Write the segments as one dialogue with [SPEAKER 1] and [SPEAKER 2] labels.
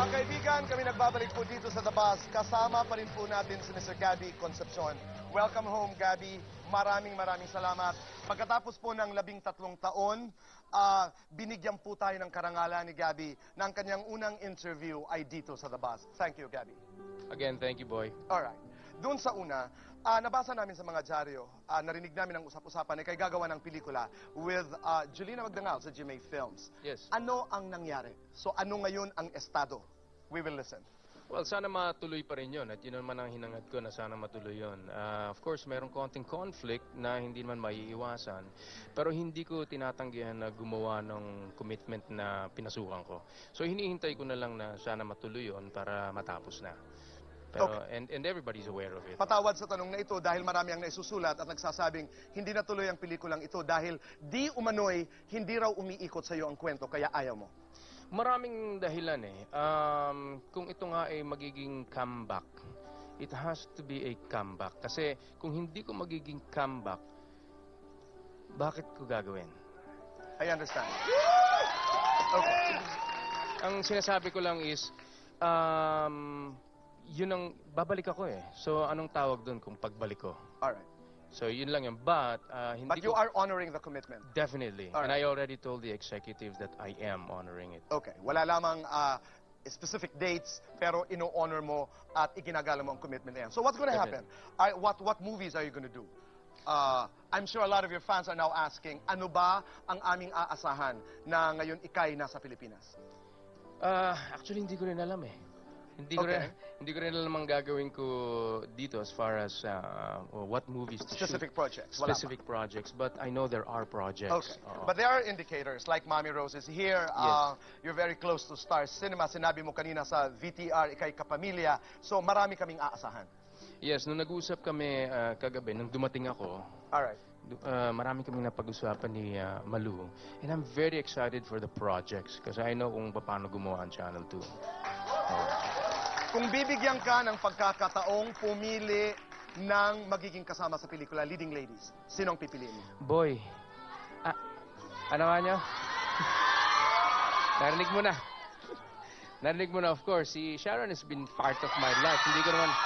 [SPEAKER 1] Mga kaibigan, kami nagbabalik po dito sa The Buzz. Kasama pa rin po natin si Mr. Gabby Concepcion. Welcome home, Gabby. Maraming salamat. Pagkatapos po ng 13 taon, binigyan po tayo ng karangalan ni Gabby na ang kanyang unang interview ay dito sa The Buzz. Thank you, Gabby.
[SPEAKER 2] Again, thank you, boy.
[SPEAKER 1] Alright. Doon sa una, nabasa namin sa mga dyaryo, narinig namin ang usap-usapan na kay gagawa ng pelikula with Julina Magdangal sa GMA Films.
[SPEAKER 2] Yes.
[SPEAKER 1] Ano ang nangyari? So ano ngayon ang estado? We will listen.
[SPEAKER 2] Well, sana matuloy pa rin yun. At yun naman ang hinangad ko na sana matuloy yun. Of course, mayroong konting conflict na hindi naman maiiwasan. Pero hindi ko tinatanggihan na gumawa ng commitment na pinasukan ko. So hinihintay ko na lang na sana matuloy yun para matapos na. Pero,
[SPEAKER 1] Okay.
[SPEAKER 2] and everybody's aware of it.
[SPEAKER 1] Patawad sa tanong na ito dahil marami ang naisusulat at nagsasabing hindi natuloy ang pelikulang ito dahil di umano'y hindi raw umiikot sa iyo ang kwento kaya ayaw mo.
[SPEAKER 2] Maraming dahilan eh. Kung ito nga ay magiging comeback, it has to be a comeback. Kasi kung hindi ko magiging comeback, bakit ko gagawin?
[SPEAKER 1] I understand. Okay.
[SPEAKER 2] Ang sinasabi ko lang is, yun ang babalik ako eh. So anong tawag doon kung pagbalik ko?
[SPEAKER 1] Alright.
[SPEAKER 2] So yun lang yun. But hindi
[SPEAKER 1] But you
[SPEAKER 2] ko...
[SPEAKER 1] are honoring the commitment.
[SPEAKER 2] Definitely.
[SPEAKER 1] Alright.
[SPEAKER 2] And I already told the executives that I am honoring it.
[SPEAKER 1] Okay. Wala lamang specific dates pero ino-honor mo at iginagala mo ang commitment na yan. So what's gonna happen? What movies are you gonna do? I'm sure a lot of your fans are now asking, ano ba ang aming aasahan na ngayon ikay nasa Pilipinas?
[SPEAKER 2] Actually, hindi ko rin alam eh. Hindi ko rin alam ang gagawin ko dito as far as what movies to
[SPEAKER 1] Specific
[SPEAKER 2] shoot.
[SPEAKER 1] projects. Wala
[SPEAKER 2] Specific projects. But I know there are projects.
[SPEAKER 1] Okay. But there are indicators like Mommy Rose is here.
[SPEAKER 2] Yes.
[SPEAKER 1] You're very close to Star Cinema. Sinabi mo kanina sa VTR, ikay kapamilya. So marami kaming aasahan.
[SPEAKER 2] Yes, nung nag-usap kami kagabi, nung dumating ako,
[SPEAKER 1] Alright.
[SPEAKER 2] marami kaming napag-usapan ni Malu. And I'm very excited for the projects kasi I know kung paano gumawa ang Channel 2.
[SPEAKER 1] Kung bibigyan ka ng pagkakataong pumili ng magiging kasama sa pelikula, leading ladies, sinong pipiliin mo?
[SPEAKER 2] Boy, ano nga nyo? Narinig mo na. Narinig mo na, of course. Si Sharon has been part of my life. Hindi ko naman...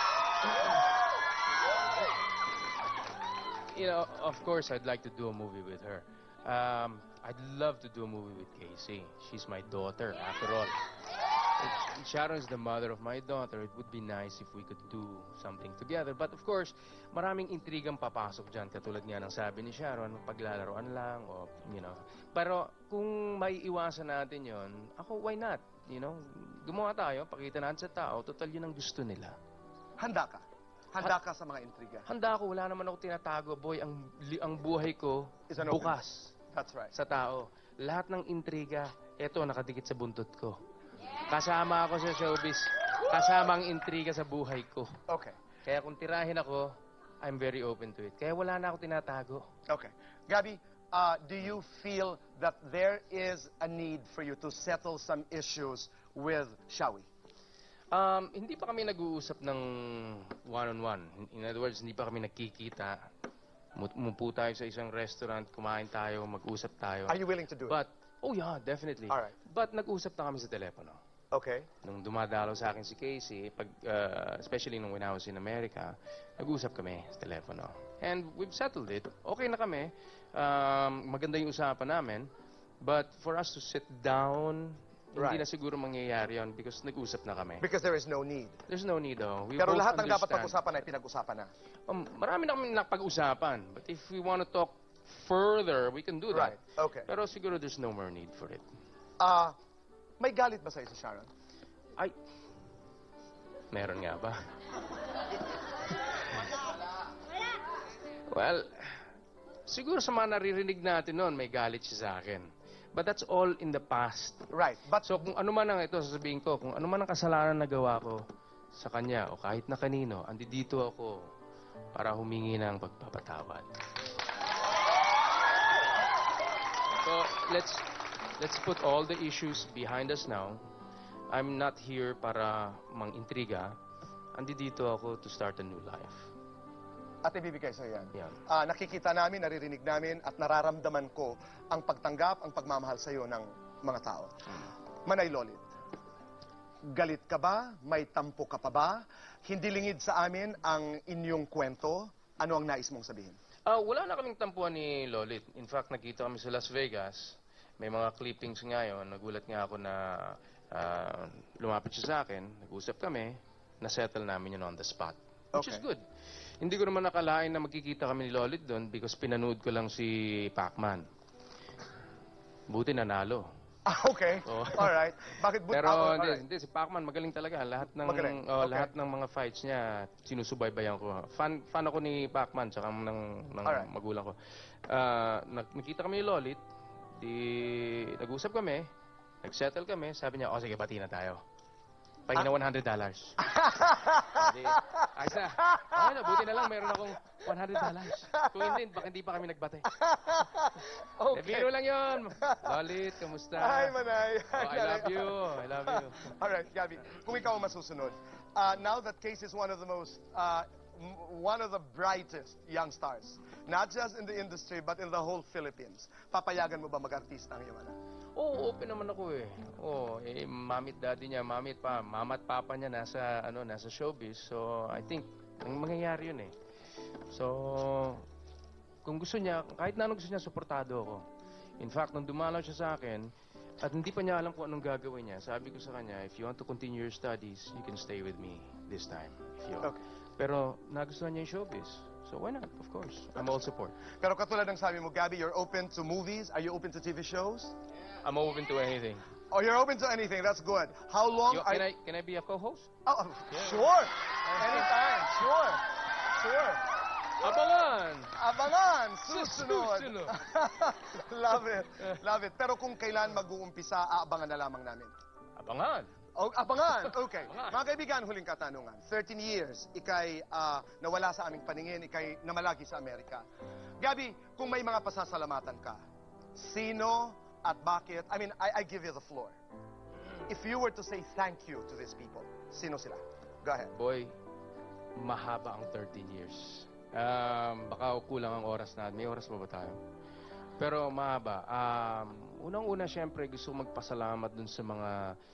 [SPEAKER 2] You know, of course, I'd like to do a movie with her. I'd love to do a movie with Casey. She's my daughter, after all. Sharon's the mother of my daughter. It would be nice if we could do something together. But of course, maraming intrigang papasok dyan. Katulad nga ng sabi ni Sharon, paglalaroan lang, o, you know. Pero kung maiiwasan natin yon, ako, why not? You know, gumawa tayo, pakita natin sa tao, total yun ang gusto nila.
[SPEAKER 1] Handa ka? Handa ka sa mga intriga?
[SPEAKER 2] Handa ako, wala naman ako tinatago, boy. Ang buhay ko,
[SPEAKER 1] Is an open
[SPEAKER 2] bukas
[SPEAKER 1] That's right.
[SPEAKER 2] sa tao. Lahat ng intriga, eto, nakadikit sa buntot ko. Kasama ako sa showbiz. Kasama ang intriga sa buhay ko.
[SPEAKER 1] Okay.
[SPEAKER 2] Kaya kung tirahin ako, I'm very open to it. Kaya wala na ako tinatago.
[SPEAKER 1] Okay. Gabby, do you feel that there is a need for you to settle some issues with Shawi?
[SPEAKER 2] Hindi pa kami nag-uusap ng one-on-one. In other words, hindi pa kami nagkikita. Umupo tayo sa isang restaurant, kumain tayo, mag-usap tayo.
[SPEAKER 1] Are you willing to do it?
[SPEAKER 2] But, oh yeah, definitely.
[SPEAKER 1] Alright.
[SPEAKER 2] But nag-usap na kami sa telepono.
[SPEAKER 1] Okay.
[SPEAKER 2] Nung dumadalaw sa akin si Casey, especially nung when I was in America, nag-usap kami sa telepono. And we've settled it. Okay na kami. Maganda yung usapan namin. But for us to sit down,
[SPEAKER 1] Right.
[SPEAKER 2] hindi na siguro mangyayari yun because nag-usap na kami.
[SPEAKER 1] Because there is no need.
[SPEAKER 2] There's no need though. We
[SPEAKER 1] Pero
[SPEAKER 2] both
[SPEAKER 1] lahat ng dapat
[SPEAKER 2] understand.
[SPEAKER 1] pag-usapan ay pinag-usapan na.
[SPEAKER 2] Marami na kami napag-usapan. But if we want to talk further, we can do that.
[SPEAKER 1] Right. Okay.
[SPEAKER 2] Pero siguro there's no more need for it.
[SPEAKER 1] May galit ba sa'yo si Sharon?
[SPEAKER 2] Ay, meron nga ba? Well, siguro sa mga naririnig natin noon, may galit siya sa akin. But that's all in the past.
[SPEAKER 1] Right. But
[SPEAKER 2] So kung ano man ang ito, sasabihin ko, kung ano man ang kasalanan na gawa ko sa kanya o kahit na kanino, andito ako para humingi ng pagpapatawad. So let's put all the issues behind us now. I'm not here para mang-intriga. Andito ako to start a new life.
[SPEAKER 1] at ibibigay sa'yo yan.
[SPEAKER 2] Yan.
[SPEAKER 1] Nakikita namin, naririnig namin, at nararamdaman ko ang pagtanggap, ang pagmamahal sa'yo ng mga tao. Manay Lolit. Galit ka ba? May tampo ka pa ba? Hindi lingid sa amin ang inyong kwento. Ano ang nais mong sabihin?
[SPEAKER 2] Wala na kaming tampuan ni Lolit. In fact, nakita kami sa Las Vegas. May mga clippings ngayon. Nagulat nga ako na lumapit siya sa akin. Nag-usap kami. Na-settle namin yun on the spot. Which is
[SPEAKER 1] Okay.
[SPEAKER 2] good. Hindi ko naman nakalain na magkikita kami ni Lolit doon because pinanood ko lang si Pacman. Buti nanalo.
[SPEAKER 1] Okay.
[SPEAKER 2] Oo.
[SPEAKER 1] Alright. Bakit but
[SPEAKER 2] Pero
[SPEAKER 1] alright.
[SPEAKER 2] hindi, si Pacman magaling talaga. Lahat ng
[SPEAKER 1] Magaling. Okay.
[SPEAKER 2] lahat ng mga fights niya sinusubaybayan ko. Fan ako ni Pacman tsaka ng
[SPEAKER 1] Alright.
[SPEAKER 2] magulang ko. Nakita kami ni Lolit, di nag-usap kami, nag-settle kami, sabi niya, sige, bati na tayo. Pahingi na $100. Di, ayos na. Okay na, buti na lang meron akong $100. Kung hindi, baka hindi pa kami nagbate.
[SPEAKER 1] Okay.
[SPEAKER 2] Biro lang yun. Lolit, kamusta?
[SPEAKER 1] Hi, Manay.
[SPEAKER 2] I love you. I love you.
[SPEAKER 1] Alright, Gabby. Kung ikaw ang masusunod, now that Case is one of the most, one of the brightest young stars, not just in the industry, but in the whole Philippines, papayagan mo ba mag-artista ang iyong anak?
[SPEAKER 2] Oo, open naman ako eh. Mamit daddy niya, mama at papa niya nasa showbiz. So, I think, ang mangyayari yun eh. So, kung gusto niya, kahit na anong gusto niya, suportado ako. In fact, nung dumalaw siya sa akin, at hindi pa niya alam kung anong gagawin niya, sabi ko sa kanya, if you want to continue your studies, you can stay with me this time. If you want.
[SPEAKER 1] Okay.
[SPEAKER 2] Pero, nagustuhan niya yung showbiz. So, why not? Of course. I'm all support.
[SPEAKER 1] Pero katulad ng sabi mo, Gabby, you're open to movies? Are you open to TV shows?
[SPEAKER 2] I'm open to anything.
[SPEAKER 1] Oh, you're open to anything. That's good. How long are
[SPEAKER 2] Can I be a co-host?
[SPEAKER 1] Oh, sure. Anytime. Sure. Sure.
[SPEAKER 2] Abangan!
[SPEAKER 1] Abangan! Susunod!
[SPEAKER 2] Susunod.
[SPEAKER 1] Love it. Love it. Pero kung kailan mag-uumpisa, aabangan na lamang namin.
[SPEAKER 2] Abangan!
[SPEAKER 1] Oh, abangan! Okay.
[SPEAKER 2] Abangan.
[SPEAKER 1] Mga kaibigan, huling katanungan. 13 years, ikay nawala sa aming paningin, ikay namalagi sa Amerika. Gabi, kung may mga pasasalamatan ka, sino at bakit? I mean, I give you the floor. If you were to say thank you to these people, sino sila? Go ahead.
[SPEAKER 2] Boy, mahaba ang 13 years. Baka kulang ang oras na. May oras pa ba tayo? Pero mahaba. Unang-una, syempre, gusto kong magpasalamat dun sa mga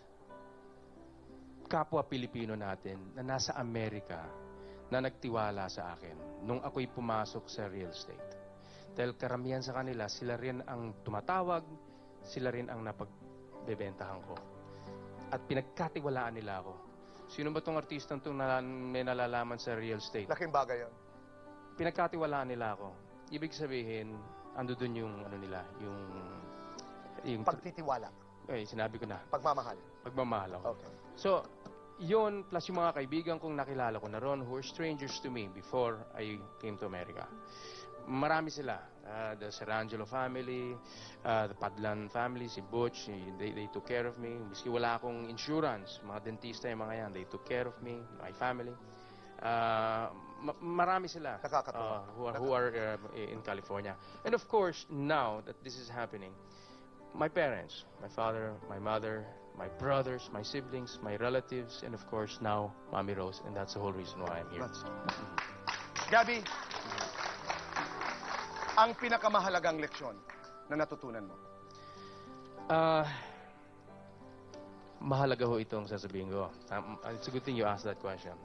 [SPEAKER 2] kapwa Pilipino natin na nasa Amerika na nagtiwala sa akin nung ako'y pumasok sa real estate. Dahil karamihan sa kanila, sila rin ang tumatawag, sila rin ang napagbebentahan ko. At pinagkatiwalaan nila ako. Sino ba tong artistang itong may nalalaman sa real estate?
[SPEAKER 1] Laking bagay yun.
[SPEAKER 2] Pinagkatiwalaan nila ako. Ibig sabihin, ando dun yung ano nila, yung
[SPEAKER 1] Pagtitiwala.
[SPEAKER 2] sinabi ko na,
[SPEAKER 1] Pagmamahal.
[SPEAKER 2] pagmamahal ako.
[SPEAKER 1] Okay.
[SPEAKER 2] So, yun, plus yung mga kaibigan kong nakilala ko na ron who were strangers to me before I came to America. Marami sila. The Serangelo family, the Padlan family, si Butch, they took care of me. Miski wala akong insurance, mga dentista yung mga yan, they took care of me, my family. Marami sila
[SPEAKER 1] Nakakatuwa.
[SPEAKER 2] who are in California. And of course, now that this is happening, my parents, my father, my mother, my brothers, my siblings, my relatives, and of course now, Mommy Rose, and that's the whole reason why I'm here.
[SPEAKER 1] That's Gabby, ang pinakamahalagang leksyon na natutunan mo?
[SPEAKER 2] Mahalaga ho itong sasabihin ko. It's a good thing you asked that question.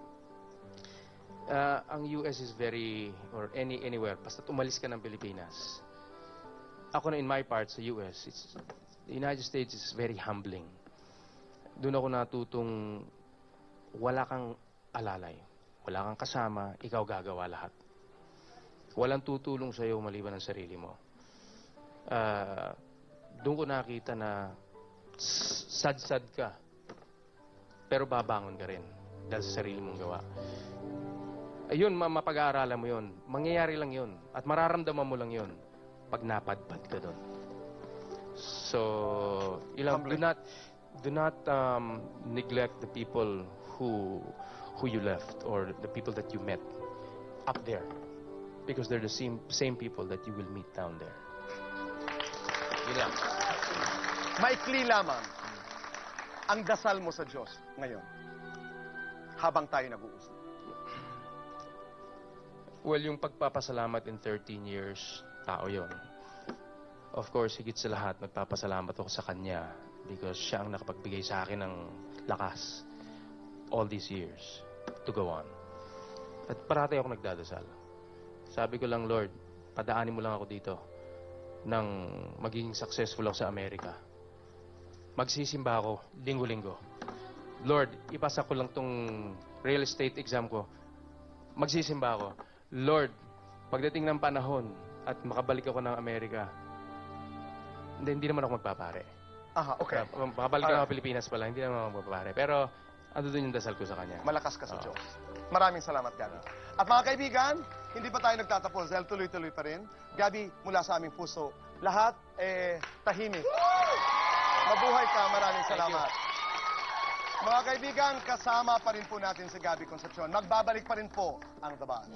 [SPEAKER 2] Ang US is very, or anywhere, basta umalis ka ng Pilipinas. Ako na in my part sa US, the United States is very humbling. Doon ako natutong wala kang alalay, wala kang kasama, ikaw gagawa lahat. Walang tutulong sa'yo maliban ng sarili mo. Doon ko nakita na sad-sad ka, pero babangon ka rin dahil sa sarili mong gawa. Ayun, mapag-aaralan mo yun. Mangyayari lang yun. At mararamdaman mo lang yun pag napadpad ka doon. So, do not neglect the people who you left or the people that you met up there. Because they're the same people that you will meet down there. Yun lang.
[SPEAKER 1] Maikli lamang ang dasal mo sa Diyos ngayon habang tayo nag-uusap.
[SPEAKER 2] Well, yung pagpapasalamat in 13 years, tao yon. Of course, higit sa lahat, magpapasalamat ako sa Kanya because siya ang nakapagbigay sa akin ng lakas all these years to go on. At parati ako nagdadasal. Sabi ko lang, Lord, padaanin mo lang ako dito nang magiging successful ako sa Amerika. Magsisimba ako linggo-linggo. Lord, ipasa ko lang tong real estate exam ko. Magsisimba ako. Lord, pagdating ng panahon at makabalik ako ng Amerika, hindi naman ako magpapare.
[SPEAKER 1] Aha, okay.
[SPEAKER 2] Makabalik ako ng Pilipinas pala, hindi naman ako magpapare. Pero, ando doon yung dasal ko sa kanya.
[SPEAKER 1] Malakas ka sa Diyos. Maraming salamat, Gabi. At mga kaibigan, hindi pa tayo nagtatapos dahil tuloy-tuloy pa rin. Gabi, mula sa aming puso, lahat, tahimik. Mabuhay ka, maraming salamat. Mga kaibigan, kasama pa rin po natin si Gabi Concepcion. Magbabalik pa rin po ang The Buzz.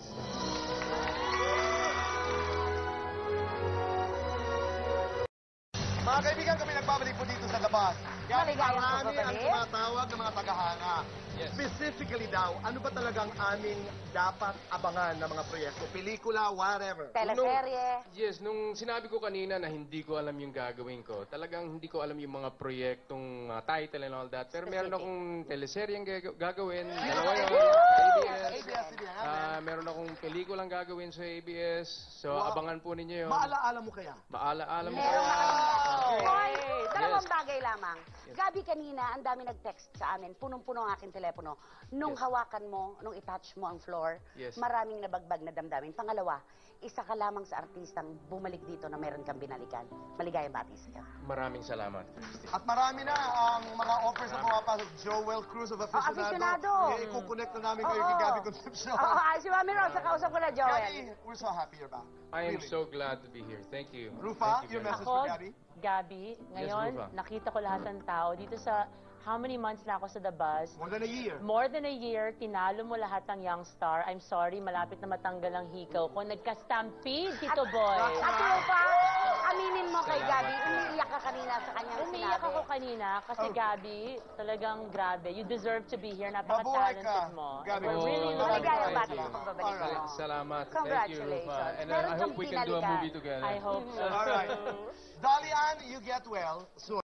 [SPEAKER 1] Mga kaibigan, kami nagbabalik po dito sa The Buzz.
[SPEAKER 3] Maligayang
[SPEAKER 1] Marami ang
[SPEAKER 3] pagbabalik.
[SPEAKER 1] tumatawag ng mga tagahanga.
[SPEAKER 2] Yes.
[SPEAKER 1] Specifically daw, ano ba talagang aming dapat abangan ng mga proyekto? Pelikula, whatever.
[SPEAKER 3] Teleserye.
[SPEAKER 2] Yes, nung sinabi ko kanina na hindi ko alam yung gagawin ko, talagang hindi ko alam yung mga proyektong title and all that. Pero meron
[SPEAKER 3] Specific.
[SPEAKER 2] akong teleseryeng gagawin. Dalawa yun. ABS.
[SPEAKER 1] ABS-CBN.
[SPEAKER 2] Meron akong pelikulang gagawin sa ABS. So,
[SPEAKER 1] Wow.
[SPEAKER 2] abangan po ninyo yun.
[SPEAKER 1] Maalaala mo kaya?
[SPEAKER 2] Maala-ala mo
[SPEAKER 3] Meron
[SPEAKER 2] kaya.
[SPEAKER 3] ka Hoy, dalawang
[SPEAKER 2] Yes.
[SPEAKER 3] bagay lamang. Gabi, kanina, ang dami nag-text sa amin. Punong-puno ang aking telepono. Nung
[SPEAKER 2] Yes.
[SPEAKER 3] hawakan mo, nung itouch mo ang floor,
[SPEAKER 2] Yes.
[SPEAKER 3] maraming nabagbag na damdamin. Pangalawa, isa ka lamang sa artistang bumalik dito na meron kang binalikan. Maligayang bati sa'yo.
[SPEAKER 2] Maraming salamat, Christy.
[SPEAKER 1] At marami na ang mga offers na pumapasok. Joel Cruz of Aficionado.
[SPEAKER 3] Aficionado.
[SPEAKER 1] Ikukonect na namin kayo kay
[SPEAKER 3] Oo.
[SPEAKER 1] Gabi Concepcion.
[SPEAKER 3] Oo, si Mami Rosa, kausap ko na, Joel.
[SPEAKER 1] Gabi, we're so happy you're back.
[SPEAKER 2] I am
[SPEAKER 1] Really.
[SPEAKER 2] so glad to be here. Thank you.
[SPEAKER 1] Rufa,
[SPEAKER 2] Thank
[SPEAKER 1] your
[SPEAKER 2] very
[SPEAKER 1] message
[SPEAKER 2] much.
[SPEAKER 1] for Gabi?
[SPEAKER 4] Gabi, ngayon,
[SPEAKER 2] Rufa.
[SPEAKER 4] nakita ko lahat ng tao dito sa how many months na ako sa The Buzz.
[SPEAKER 1] More than a year.
[SPEAKER 4] More than a year, tinalo mo lahat ng young star. I'm sorry, malapit na matanggal ang hikaw ko. Nagka-stampede, Tito Boy.
[SPEAKER 3] At Rufa, aminin mo kay Gabi, umiiyak ka kanina sa kanyang
[SPEAKER 4] Umiyak
[SPEAKER 3] sinabi.
[SPEAKER 4] ako kanina kasi
[SPEAKER 1] Oh.
[SPEAKER 4] Gabi, talagang grabe. You deserve to be here.
[SPEAKER 1] Mabuhay ka,
[SPEAKER 4] Napaka-talented mo.
[SPEAKER 1] Gabi.
[SPEAKER 4] We're really
[SPEAKER 2] Oh,
[SPEAKER 4] looking
[SPEAKER 3] Maligayang
[SPEAKER 4] forward
[SPEAKER 3] bati
[SPEAKER 4] to
[SPEAKER 3] sa
[SPEAKER 4] it.
[SPEAKER 3] pagbabalik mo.
[SPEAKER 1] Alright.
[SPEAKER 2] Salamat. Thank you,
[SPEAKER 3] Congratulations.
[SPEAKER 2] Rufa. And
[SPEAKER 3] Meron
[SPEAKER 2] I
[SPEAKER 3] kang
[SPEAKER 2] hope we can do a
[SPEAKER 3] pinalikan.
[SPEAKER 2] movie together.
[SPEAKER 4] I hope so.
[SPEAKER 1] All right. Dolly Ann, you get well soon.